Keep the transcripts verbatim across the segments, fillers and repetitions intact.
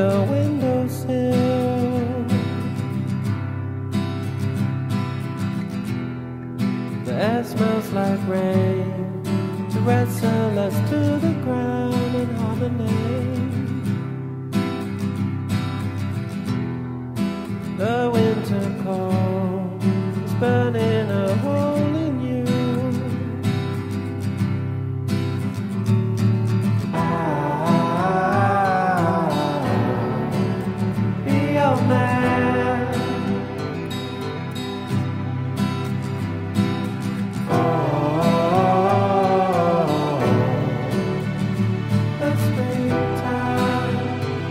the windowsill. The air smells like rain to wrestle us to the ground in harmony. The winter cold is burning a hole in you. I'll be your man. Oh, the springtime.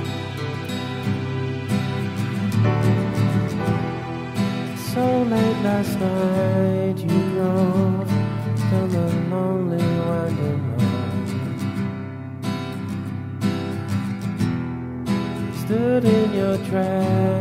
So late last night you drove down the lonely winding road. Stood in your track